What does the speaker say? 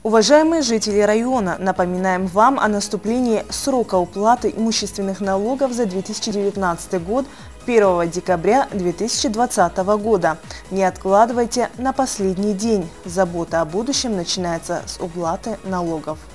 Уважаемые жители района, напоминаем вам о наступлении срока уплаты имущественных налогов за 2019 год 1 декабря 2020 года. Не откладывайте на последний день. Забота о будущем начинается с уплаты налогов.